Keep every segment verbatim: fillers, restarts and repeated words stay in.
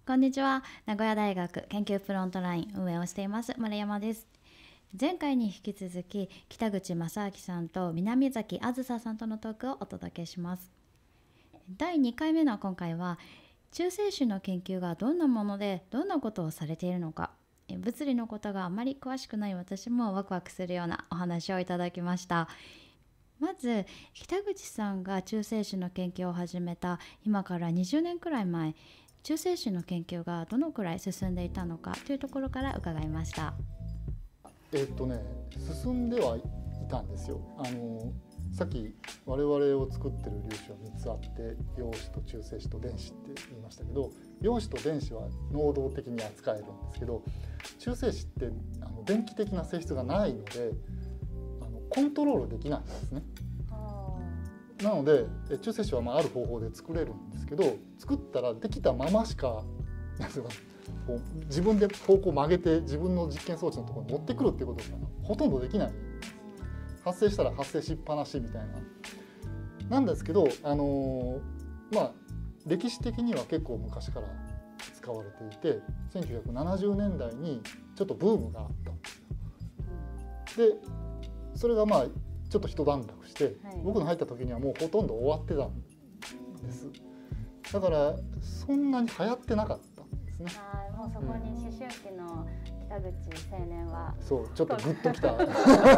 こんにちは。名古屋大学研究フロントライン運営をしています丸山です。前回に引き続き北口正明さんと南崎あずささんとのトークをお届けします。だいにかいめの今回は中性子の研究がどんなものでどんなことをされているのか、物理のことがあまり詳しくない私もワクワクするようなお話をいただきました。まず北口さんが中性子の研究を始めた今からにじゅうねんくらい前、中性子の研究がどのくらい進んでいたのかというところから伺いました。 えっとね進んではいたんですよ。あのさっき我々を作ってる粒子はみっつあって、陽子と中性子と電子って言いましたけど、陽子と電子は能動的に扱えるんですけど、中性子ってあの電気的な性質がないのであのコントロールできないんですね。なので中性子はまあある方法で作れるんですけど、作ったらできたまましかなんていうかこう自分で方向を曲げて自分の実験装置のところに持ってくるっていうことがほとんどできない。発生したら発生しっぱなしみたいななんですけど、あのまあ歴史的には結構昔から使われていて、せんきゅうひゃくななじゅうねんだいにちょっとブームがあったんですよ。でそれがまあちょっと一段落して、はい、僕の入った時にはもうほとんど終わってたんです。だからそんなに流行ってなかったんですね。 あ、もうそこに思春期の北口青年は、 うん、そうちょっとグッときた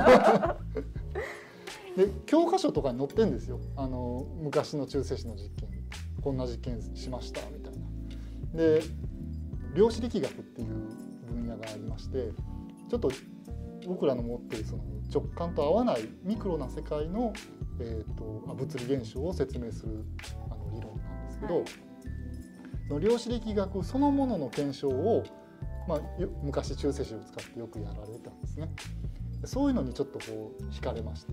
で教科書とかに載ってるんですよ。あの昔の中性子の実験、こんな実験しましたみたいな。で量子力学っていう分野がありまして、ちょっと僕らの持っているその直感と合わないミクロな世界の、えー、と物理現象を説明するあの理論なんですけど、はい、量子力学そのものの検証を、まあ、昔中性子を使ってよくやられたんですね。そういうのにちょっとこう惹かれまして、うん、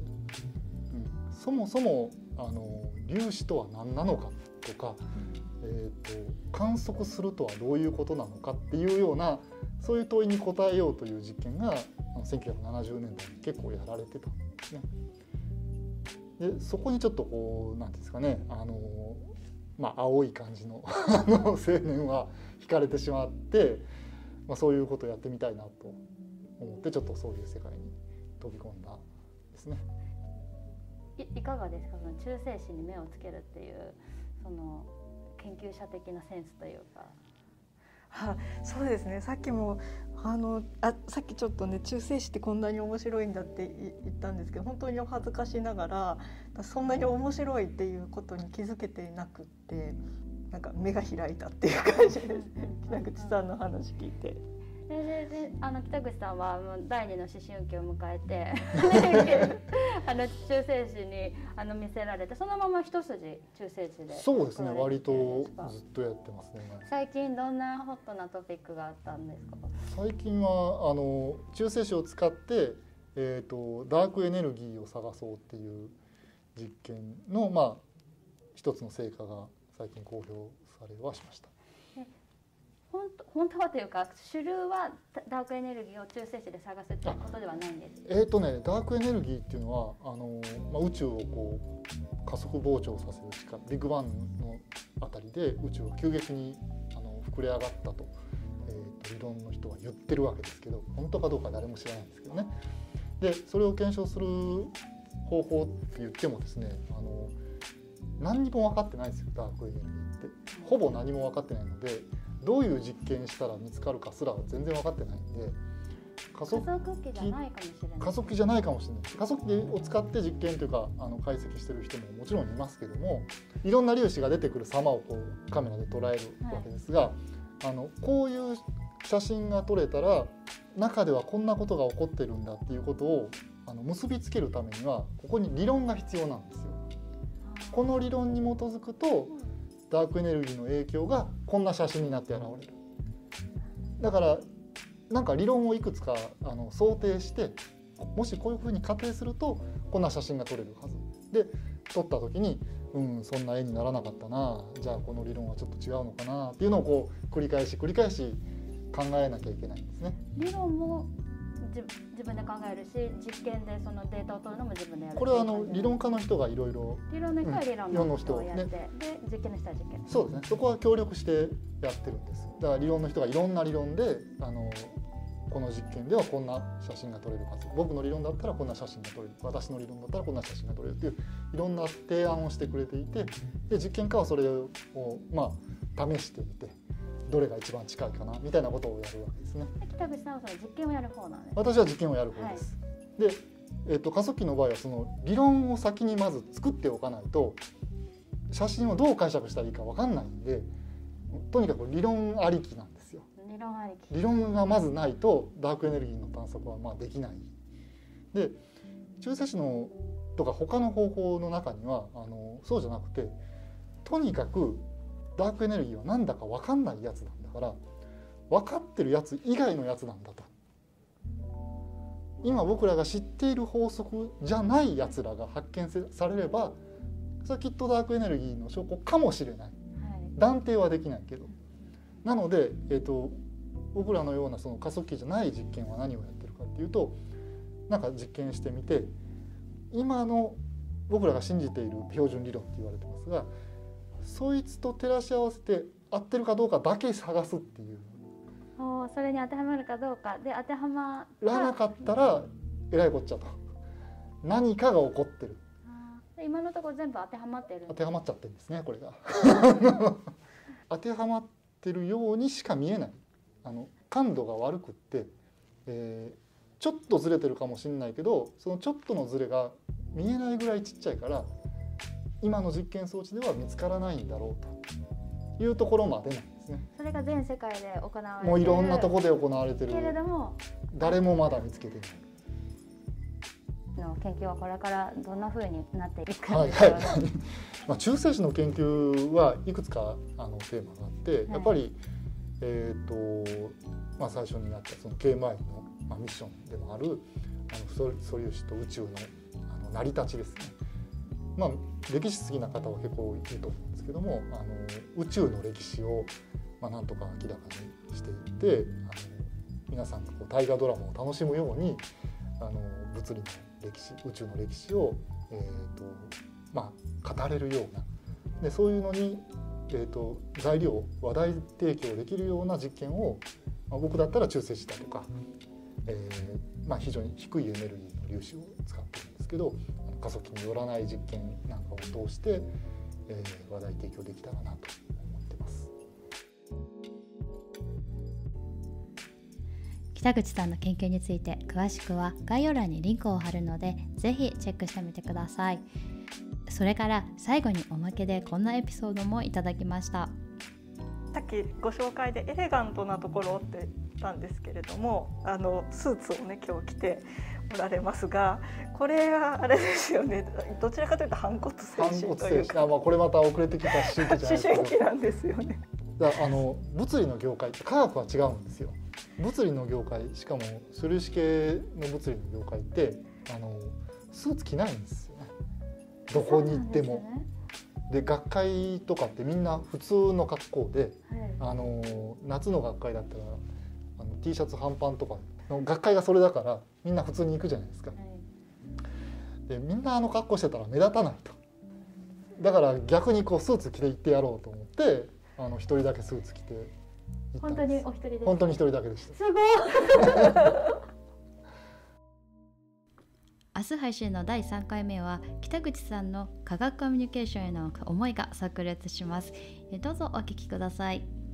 そもそもあの粒子とは何なのかとか、えー、と観測するとはどういうことなのかっていうような、そういう問いに答えようという実験がせんきゅうひゃくななじゅうねんだいに結構やられてたんですね。でそこにちょっとこうなんていうんですかね、あのまあ青い感じの青年は惹かれてしまって、まあ、そういうことをやってみたいなと思って、ちょっとそういう世界に飛び込んだですね。 い, いかがですか、その中性子に目をつけるっていうその研究者的なセンスというか。 はそうですね、さっきもあのあさっきちょっとね中性子ってこんなに面白いんだって言ったんですけど、本当にお恥ずかしながらそんなに面白いっていうことに気づけていなくって、なんか目が開いたっていう感じです北口さんの話聞いて。 ででであの北口さんはもうだいにの思春期を迎えてあの中性子にあの見せられて、そのまま一筋中性子で。 そうですね、割とずっとやってますね。 最近どんなホットなトピックがあったんですか？ 最近はあの中性子を使って、えーと、ダークエネルギーを探そうっていう実験の、まあ、一つの成果が最近公表されはしました。 本当、本当はというか、主流はダークエネルギーを中性子で探すということではないんです。 えーとね、ダークエネルギーっていうのはあの、まあ、宇宙をこう加速膨張させる力、ビッグバンのあたりで宇宙が急激にあの膨れ上がったと、えーと理論の人は言ってるわけですけど、本当かどうか誰も知らないんですけどね。でそれを検証する方法って言ってもですね、あの何にも分かってないんですよ。ダークエネルギーってほぼ何も分かってないので、どういう実験したら見つかるかすら全然分かってないんで、 加速器じゃないかもしれない。 加速器じゃないかもしれない。加速器を使って実験というかあの解析してる人ももちろんいますけども、いろんな粒子が出てくる様をこうカメラで捉えるわけですが、はい、あのこういう写真が撮れたら中ではこんなことが起こってるんだっていうことをあの結びつけるためにはここに理論が必要なんですよ。この理論に基づくとダークエネルギーの影響がこんな写真になって現れる。だからなんか理論をいくつかあの想定して、もしこういうふうに仮定するとこんな写真が撮れるはずで、撮った時にうんそんな絵にならなかったな、じゃあこの理論はちょっと違うのかなっていうのをこう繰り返し繰り返し考えなきゃいけないんですね。 理論も自分で考えるし、実験でそのデータを取るのも自分でやる。 これはあの理論家の人がいろいろ、 理論の人は理論の人をやって、うん、で実験の人は実験。 そうですね。そこは協力してやってるんです。だから理論の人がいろんな理論であのこの実験ではこんな写真が撮れるはず、僕の理論だったらこんな写真が撮れる、私の理論だったらこんな写真が撮れるっていういろんな提案をしてくれていて、で実験家はそれをまあ試してみてどれが一番近いかなみたいなことをやるわけですね。 北口さんはその実験をやる方なんです。 私は実験をやる方です。はい、で、えーと、加速器の場合はその理論を先にまず作っておかないと写真をどう解釈したらいいか分かんないんで、とにかく理論ありきなんですよ。 理論ありき。 理論がまずないとダークエネルギーの探索はまあできない。で、中性子のとか他の方法の中にはあのそうじゃなくて、とにかくダークエネルギーはなんだか分かんないやつなんだから、分かってるやつ以外のやつなんだと。今僕らが知っている法則じゃないやつらが発見されれば、それはきっとダークエネルギーの証拠かもしれない。はい、断定はできないけど。なので、えーと、僕らのようなその加速器じゃない実験は何をやってるかっていうと、なんか実験してみて、今の僕らが信じている標準理論って言われてますが、そいつと照らし合わせて合ってるかどうかだけ探すっていう。 お、それに当てはまるかどうかで、当てはまらなかったらえらいこっちゃと、何かが起こってる。 今のところ全部当てはまってる。 当てはまっちゃってるんですね、これが。当てはまってるようにしか見えない。あの感度が悪くって、えー、ちょっとずれてるかもしれないけど、そのちょっとのずれが見えないぐらいちっちゃいから、今の実験装置では見つからないんだろうというところまでなんですね。 それが全世界で行われている。 もういろんなところで行われてるけれども、 誰もまだ見つけてない。 の研究はこれからどんな風になっていくんでしょうね。 はいはいまあ、中性子の研究はいくつかあのテーマがあって、はい、やっぱり、えーとまあ、最初にやったその ケーエムアイ の、まあ、ミッションでもあるあの素粒子と宇宙の、あの成り立ちですね。まあ、歴史好きな方は結構いると思うんですけども、あの宇宙の歴史を、まあ、なんとか明らかにしていって、あの皆さんがこう大河ドラマを楽しむようにあの物理の歴史、宇宙の歴史を、えーとまあ、語れるようなで、そういうのに、えーと材料話題提供できるような実験を、まあ、僕だったら中性子だとか、えーまあ、非常に低いエネルギーの粒子を使ってるんですけど、加速器によらない実験なんかを通して、えー、話題提供できたらなと思ってます。 北口さんの研究について詳しくは概要欄にリンクを貼るので、ぜひチェックしてみてください。それから最後におまけでこんなエピソードもいただきました。 さっきご紹介でエレガントなところって言ったんですけれども、あのスーツをね今日着ておられますが、これはあれですよね、どちらかというと反骨精神というか、 あ、まあ、これまた遅れてきた思春期じゃないですけど思春期なんですよね。 だあの物理の業界って科学は違うんですよ。物理の業界、しかも素粒子系の物理の業界ってあのスーツ着ないんですよね、どこに行っても。で、学会とかってみんな普通の格好で、はい、あの夏の学会だったらあの T シャツ半パンとかの学会がそれだからみんな普通に行くじゃないですか。はい、でみんなあの格好してたら目立たないと。だから逆にこうスーツ着て行ってやろうと思ってあの一人だけスーツ着て行ったんです。本当にお一人で？本当に一人だけでした。 すごい明日配信のだいさんかいめは北口さんの科学コミュニケーションへの思いが炸裂します。どうぞお聞きください。